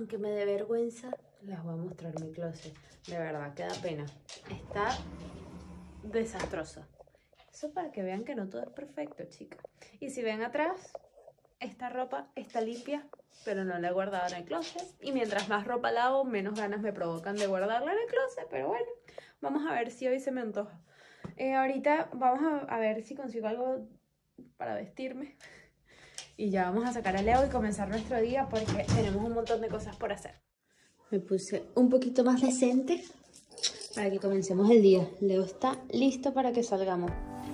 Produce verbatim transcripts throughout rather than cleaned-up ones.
aunque me dé vergüenza, les voy a mostrar mi closet. De verdad, que da pena. Está desastroso. Eso para que vean que no todo es perfecto, chicas. Y si ven atrás, esta ropa está limpia, pero no la he guardado en el closet. Y mientras más ropa lavo, menos ganas me provocan de guardarla en el closet. Pero bueno, vamos a ver si hoy se me antoja. Eh, ahorita vamos a, a ver si consigo algo para vestirme. Y ya vamos a sacar a Leo y comenzar nuestro día porque tenemos un montón de cosas por hacer. Me puse un poquito más decente para que comencemos el día. Leo está listo para que salgamos.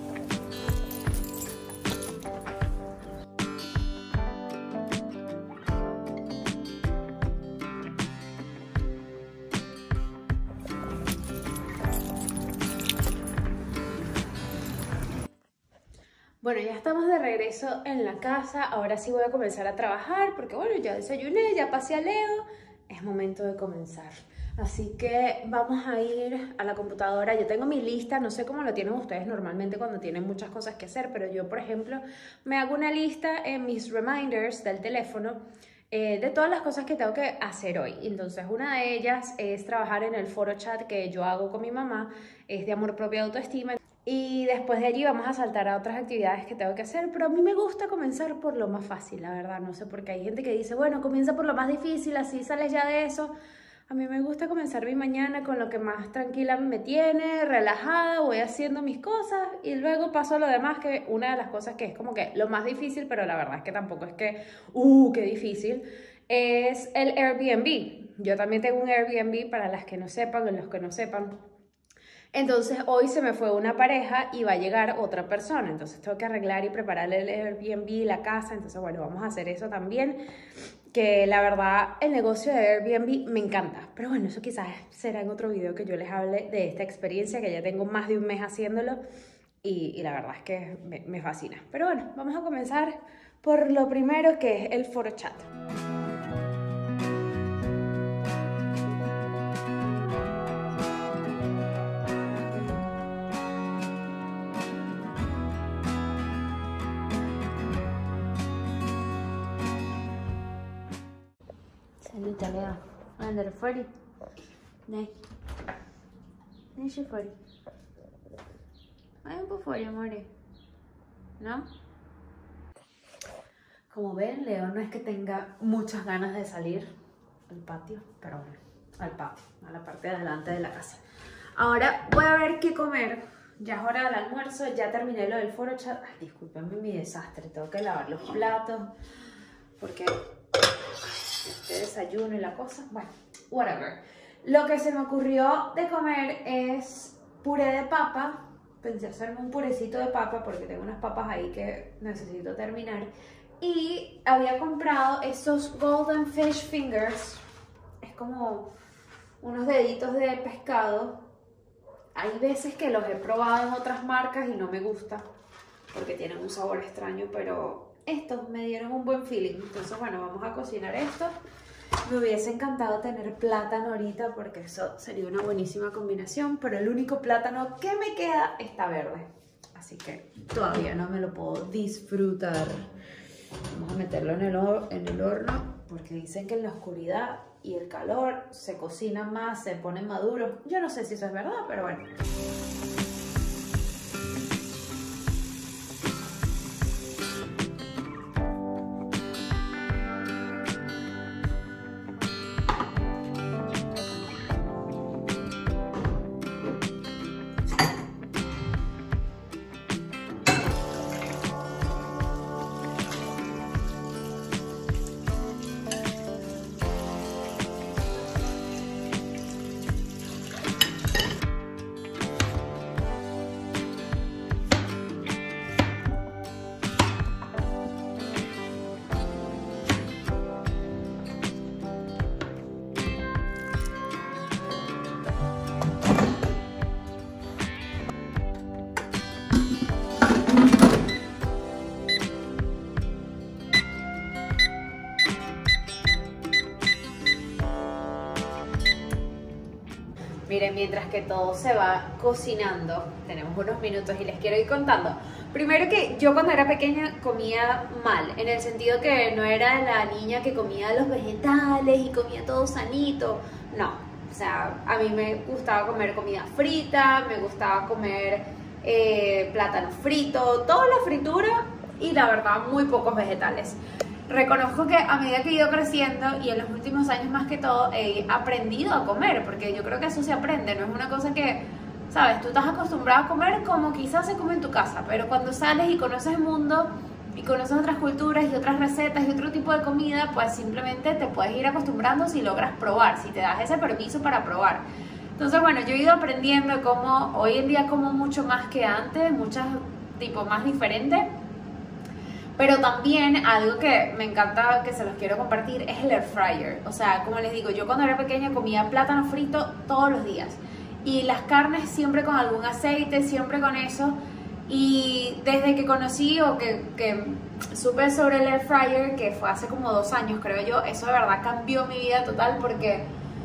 Bueno, ya estamos de regreso en la casa. Ahora sí voy a comenzar a trabajar porque bueno, ya desayuné, ya pasé a Leo. Es momento de comenzar. Así que vamos a ir a la computadora. Yo tengo mi lista, no sé cómo lo tienen ustedes normalmente cuando tienen muchas cosas que hacer, pero yo, por ejemplo, me hago una lista en mis reminders del teléfono eh, de todas las cosas que tengo que hacer hoy. Entonces, una de ellas es trabajar en el foro chat que yo hago con mi mamá, es de amor propio y autoestima. Y después de allí vamos a saltar a otras actividades que tengo que hacer, pero a mí me gusta comenzar por lo más fácil, la verdad, no sé, porque hay gente que dice, bueno, comienza por lo más difícil, así sales ya de eso. A mí me gusta comenzar mi mañana con lo que más tranquila me tiene, relajada, voy haciendo mis cosas y luego paso a lo demás, que una de las cosas que es como que lo más difícil, pero la verdad es que tampoco es que, uh, qué difícil, es el Airbnb. Yo también tengo un Airbnb, para las que no sepan, o los que no sepan. Entonces hoy se me fue una pareja y va a llegar otra persona, entonces tengo que arreglar y prepararle el Airbnb, la casa, entonces bueno, vamos a hacer eso también, que la verdad el negocio de Airbnb me encanta, pero bueno, eso quizás será en otro video que yo les hable de esta experiencia, que ya tengo más de un mes haciéndolo y, y la verdad es que me, me fascina. Pero bueno, vamos a comenzar por lo primero, que es el foro chat. Salute, Leo. Andare fuori. Dai. Esci fuori. Vai un po' fuori, amore. ¿No? Como ven, Leo no es que tenga muchas ganas de salir al patio, pero bueno, al patio, a la parte de adelante de la casa. Ahora voy a ver qué comer. Ya es hora del almuerzo, ya terminé lo del foro chat. Ay, discúlpenme mi desastre, tengo que lavar los platos porque este desayuno y la cosa, bueno, whatever. Lo que se me ocurrió de comer es puré de papa. Pensé hacerme un purecito de papa porque tengo unas papas ahí que necesito terminar. Y había comprado esos Golden Fish Fingers. Es como unos deditos de pescado. Hay veces que los he probado en otras marcas y no me gusta porque tienen un sabor extraño, pero estos me dieron un buen feeling. Entonces bueno, vamos a cocinar esto. Me hubiese encantado tener plátano ahorita porque eso sería una buenísima combinación, pero el único plátano que me queda está verde, así que todavía no me lo puedo disfrutar. Vamos a meterlo en el, en el horno porque dicen que en la oscuridad y el calor se cocina más, se pone maduro. Yo no sé si eso es verdad, pero bueno. Miren, mientras que todo se va cocinando, tenemos unos minutos y les quiero ir contando. Primero que yo cuando era pequeña comía mal, en el sentido que no era la niña que comía los vegetales y comía todo sanito, no. O sea, a mí me gustaba comer comida frita, me gustaba comer eh, plátano frito, toda la fritura y la verdad muy pocos vegetales. Reconozco que a medida que he ido creciendo y en los últimos años más que todo he aprendido a comer, porque yo creo que eso se aprende, no es una cosa que, sabes, tú estás acostumbrado a comer como quizás se come en tu casa, pero cuando sales y conoces el mundo y conoces otras culturas y otras recetas y otro tipo de comida, pues simplemente te puedes ir acostumbrando si logras probar, si te das ese permiso para probar. Entonces, bueno, yo he ido aprendiendo cómo hoy en día como mucho más que antes, muchas tipos más diferentes. Pero también algo que me encanta, que se los quiero compartir, es el air fryer. O sea, como les digo, yo cuando era pequeña comía plátano frito todos los días. Y las carnes siempre con algún aceite, siempre con eso. Y desde que conocí o que, que supe sobre el air fryer, que fue hace como dos años creo yo, eso de verdad cambió mi vida total porque...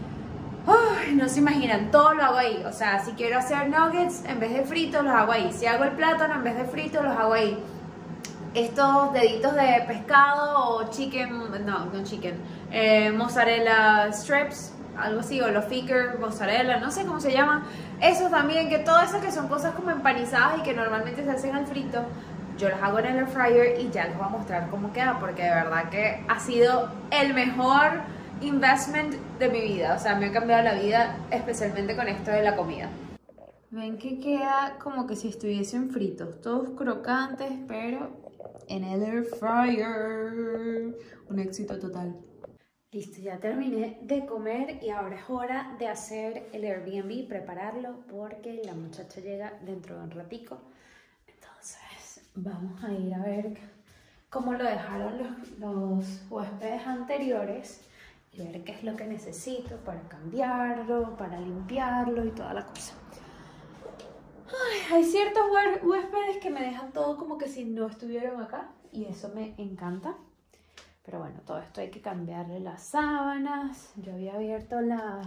Uy, no se imaginan, todo lo hago ahí. O sea, si quiero hacer nuggets, en vez de frito, los hago ahí. Si hago el plátano, en vez de frito, los hago ahí. Estos deditos de pescado o chicken, no, no chicken, eh, mozzarella strips, algo así, o los finger, mozzarella, no sé cómo se llama. Eso también, que todas esas que son cosas como empanizadas y que normalmente se hacen al frito, yo las hago en el air fryer y ya les voy a mostrar cómo queda, porque de verdad que ha sido el mejor investment de mi vida. O sea, me ha cambiado la vida, especialmente con esto de la comida. Ven que queda como que si estuviesen fritos, todos crocantes, pero en el air fryer. Un éxito total. Listo, ya terminé de comer y ahora es hora de hacer el Airbnb, prepararlo porque la muchacha llega dentro de un ratico. Entonces vamos a ir a ver cómo lo dejaron los, los huéspedes anteriores y ver qué es lo que necesito para cambiarlo, para limpiarlo y toda la cosa. Ay, hay ciertos huéspedes que me dejan todo como que si no estuvieran acá y eso me encanta. Pero bueno, todo esto hay que cambiarle las sábanas. Yo había abierto la,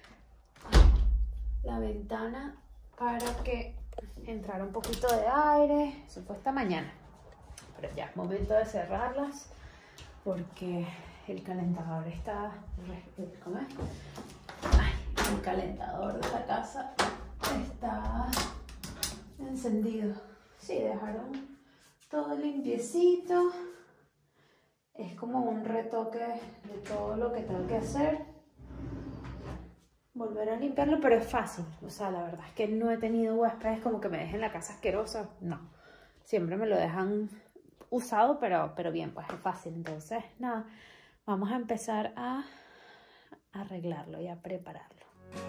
la ventana para que entrara un poquito de aire. Eso fue esta mañana. Pero ya es momento de cerrarlas porque el calentador está... ¿Cómo es? Ay, el calentador de la casa está encendido. Sí, dejaron todo limpiecito. Es como un retoque de todo lo que tengo que hacer. Volver a limpiarlo, pero es fácil. O sea, la verdad es que no he tenido huéspedes como que me dejen la casa asquerosa. No. Siempre me lo dejan usado, pero, pero bien, pues es fácil. Entonces, nada, vamos a empezar a arreglarlo y a prepararlo.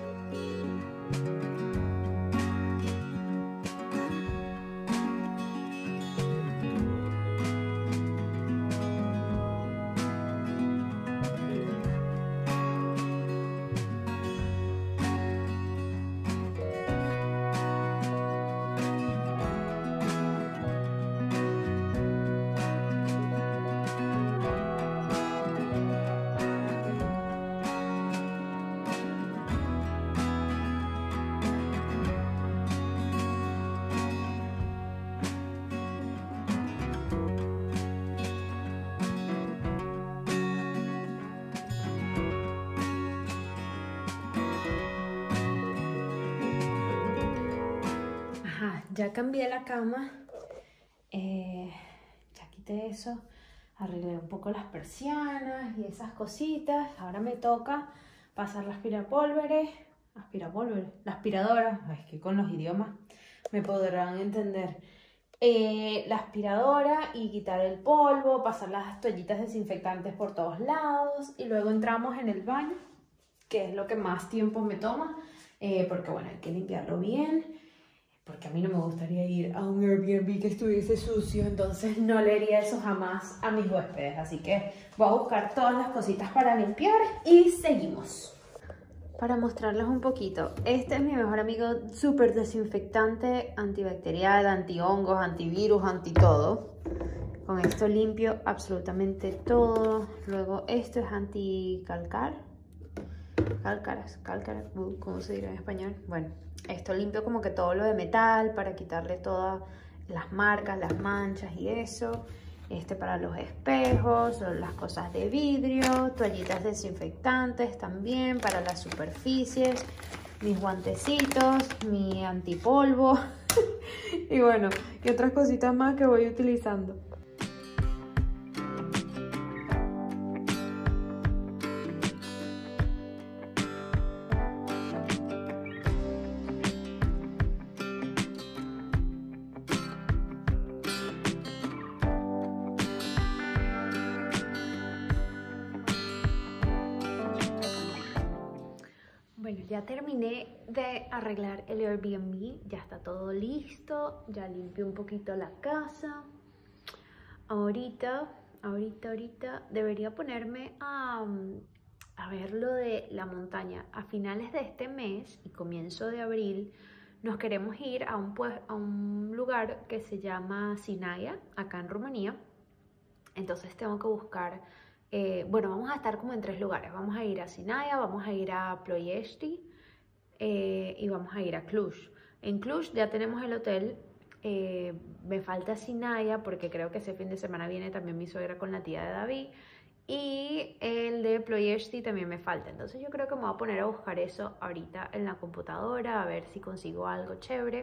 Ya cambié la cama, eh, ya quité eso, arreglé un poco las persianas y esas cositas. Ahora me toca pasar la aspirapólvere, aspirapólvere, la aspiradora, ay, es que con los idiomas me podrán entender. Eh, la aspiradora y quitar el polvo, pasar las toallitas desinfectantes por todos lados y luego entramos en el baño, que es lo que más tiempo me toma, eh, porque bueno, hay que limpiarlo bien. Porque a mí no me gustaría ir a un Airbnb que estuviese sucio, entonces no le haría eso jamás a mis huéspedes. Así que voy a buscar todas las cositas para limpiar y seguimos. Para mostrarles un poquito, este es mi mejor amigo, súper desinfectante, antibacterial, antihongos, antivirus, anti todo. Con esto limpio absolutamente todo. Luego esto es anticalcar. Cálcaras, cálcaras, ¿cómo se dirá en español? Bueno, esto limpio como que todo lo de metal para quitarle todo las marcas, las manchas y eso. Este para los espejos, las cosas de vidrio, toallitas desinfectantes también para las superficies, mis guantecitos, mi antipolvo y bueno, y otras cositas más que voy utilizando. Bueno, ya terminé de arreglar el Airbnb, ya está todo listo, ya limpié un poquito la casa. Ahorita, ahorita, ahorita debería ponerme a, a ver lo de la montaña. A finales de este mes y comienzo de abril nos queremos ir a un, pues, a un lugar que se llama Sinaia, acá en Rumanía. Entonces tengo que buscar... Eh, bueno, vamos a estar como en tres lugares. Vamos a ir a Sinaia, vamos a ir a Ploiești eh, y vamos a ir a Cluj. En Cluj ya tenemos el hotel. Eh, me falta Sinaia porque creo que ese fin de semana viene también mi suegra con la tía de David. Y el de Ploiești también me falta. Entonces yo creo que me voy a poner a buscar eso ahorita en la computadora a ver si consigo algo chévere.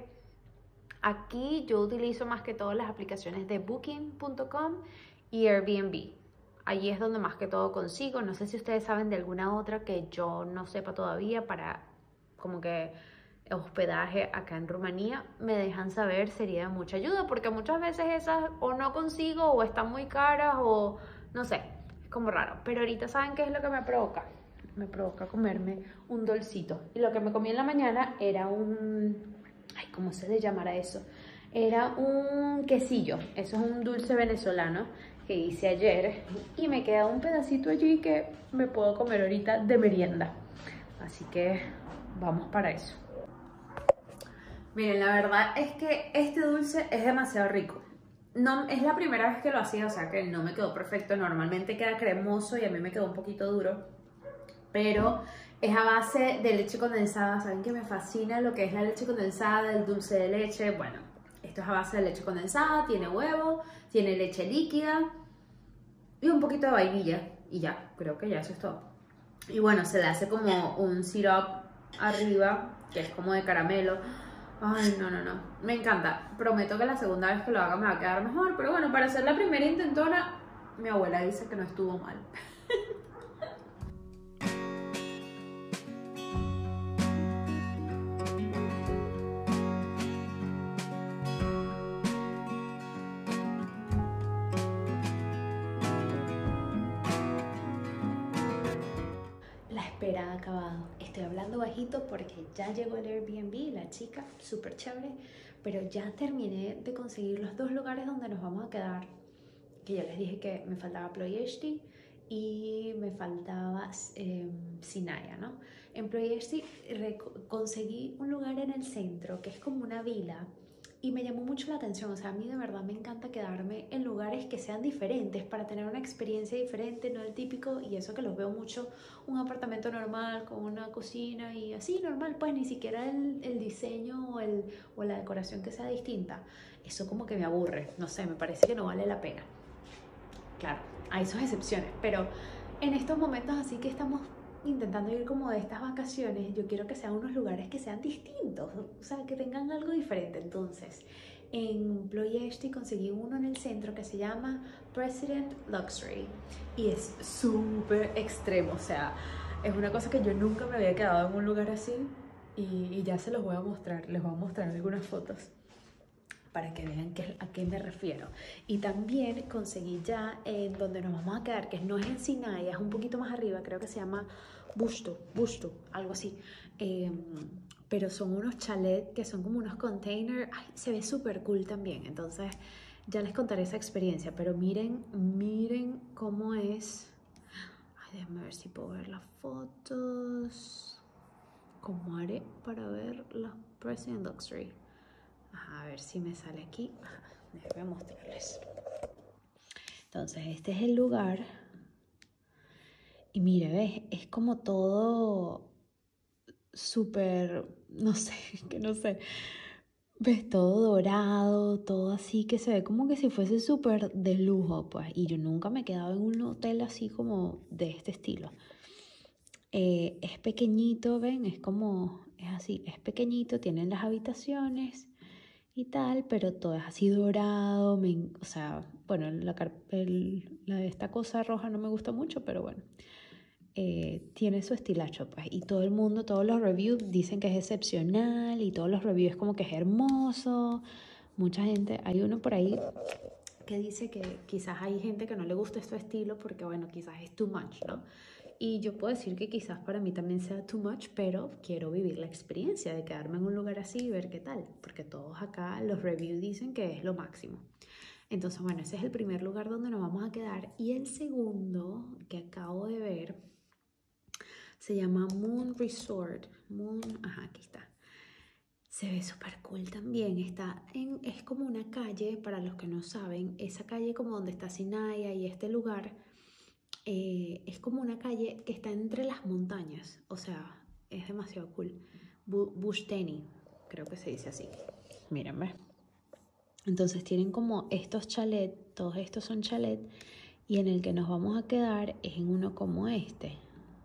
Aquí yo utilizo más que todo las aplicaciones de booking punto com y Airbnb. Allí es donde más que todo consigo. No sé si ustedes saben de alguna otra que yo no sepa todavía para como que hospedaje acá en Rumanía. Me dejan saber, sería de mucha ayuda porque muchas veces esas o no consigo o están muy caras o no sé, es como raro. Pero ahorita ¿saben qué es lo que me provoca? Me provoca comerme un dulcito. Y lo que me comí en la mañana era un... Ay, ¿cómo se le llamará eso? Era un quesillo. Eso es un dulce venezolano que hice ayer y me queda un pedacito allí que me puedo comer ahorita de merienda, así que vamos para eso. Miren, la verdad es que este dulce es demasiado rico. No, es la primera vez que lo hacía, o sea que no me quedó perfecto. Normalmente queda cremoso y a mí me quedó un poquito duro, pero es a base de leche condensada. Saben que me fascina lo que es la leche condensada, el dulce de leche. Bueno, esto es a base de leche condensada, tiene huevo, tiene leche líquida y un poquito de vainilla. Y ya, creo que ya eso es todo. Y bueno, se le hace como un syrup arriba, que es como de caramelo. Ay, no, no, no. Me encanta. Prometo que la segunda vez que lo haga me va a quedar mejor. Pero bueno, para ser la primera intentona, mi abuela dice que no estuvo mal. Espera, ha acabado. Estoy hablando bajito porque ya llegó el Airbnb, la chica, súper chévere, pero ya terminé de conseguir los dos lugares donde nos vamos a quedar, que ya les dije que me faltaba Ploiești y me faltaba eh, Sinaia, ¿no? En Ploiești conseguí un lugar en el centro que es como una vila y me llamó mucho la atención. O sea, a mí de verdad me encanta quedarme en lugares que sean diferentes para tener una experiencia diferente, no el típico, y eso que los veo mucho, un apartamento normal con una cocina y así normal, pues ni siquiera el, el diseño o, el, o la decoración que sea distinta. Eso como que me aburre, no sé, me parece que no vale la pena. Claro, hay sus excepciones, pero en estos momentos así que estamos intentando ir como de estas vacaciones, yo quiero que sean unos lugares que sean distintos, o sea, que tengan algo diferente. Entonces, en Ploiești conseguí uno en el centro que se llama President Luxury y es súper extremo, o sea, es una cosa que yo nunca me había quedado en un lugar así y, y ya se los voy a mostrar, les voy a mostrar algunas fotos para que vean qué, a qué me refiero. Y también conseguí ya en donde nos vamos a quedar, que no es en Sinaia, es un poquito más arriba, creo que se llama Busto, Busto, algo así. Eh, pero son unos chalets que son como unos containers. Ay, se ve súper cool también. Entonces ya les contaré esa experiencia. Pero miren, miren cómo es. Ay, déjame ver si puedo ver las fotos. ¿Cómo haré para ver la President Luxury? Ajá, a ver si me sale aquí. Déjenme mostrarles. Entonces este es el lugar. Y mire, ¿ves? Es como todo súper, no sé, que no sé. Ves todo dorado, todo así que se ve como que si fuese súper de lujo, pues. Y yo nunca me he quedado en un hotel así como de este estilo. Eh, es pequeñito, ven, es como, es así, es pequeñito, tienen las habitaciones y tal, pero todo es así dorado, me, o sea, bueno, la, el, la, esta cosa roja no me gusta mucho, pero bueno, eh, tiene su estilacho, pues, y todo el mundo, todos los reviews dicen que es excepcional y todos los reviews como que es hermoso, mucha gente, hay uno por ahí que dice que quizás hay gente que no le gusta este estilo porque, bueno, quizás es too much, ¿no? Y yo puedo decir que quizás para mí también sea too much, pero quiero vivir la experiencia de quedarme en un lugar así y ver qué tal, porque todos acá los reviews dicen que es lo máximo. Entonces, bueno, ese es el primer lugar donde nos vamos a quedar. Y el segundo que acabo de ver se llama Moon Resort. Moon, ajá, aquí está. Se ve súper cool también. Está en, es como una calle, para los que no saben, esa calle como donde está Sinaya y este lugar, eh, es como una calle que está entre las montañas. O sea, es demasiado cool. Bu Bushteni, creo que se dice así. Mírenme. Entonces tienen como estos chalets, todos estos son chalets, y en el que nos vamos a quedar es en uno como este.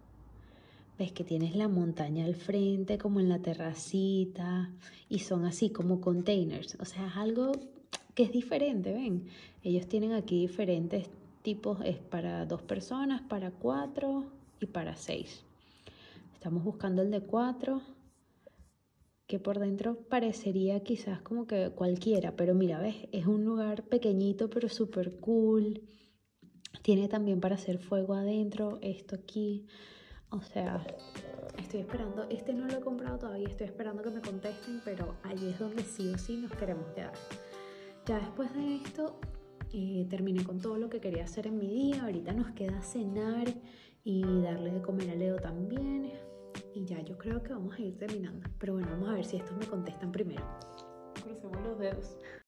Ves que tienes la montaña al frente, como en la terracita, y son así como containers. O sea, es algo que es diferente, ven. Ellos tienen aquí diferentes tipos, es para dos personas, para cuatro y para seis. Estamos buscando el de cuatro, que por dentro parecería quizás como que cualquiera, pero mira, ves, es un lugar pequeñito pero súper cool. Tiene también para hacer fuego adentro, esto aquí. O sea, estoy esperando, este no lo he comprado todavía, estoy esperando que me contesten, pero allí es donde sí o sí nos queremos quedar. Ya después de esto, eh, terminé con todo lo que quería hacer en mi día. Ahorita nos queda cenar y darle de comer a Leo también. Y ya yo creo que vamos a ir terminando. Pero bueno, vamos a ver si estos me contestan primero. Crucemos los dedos.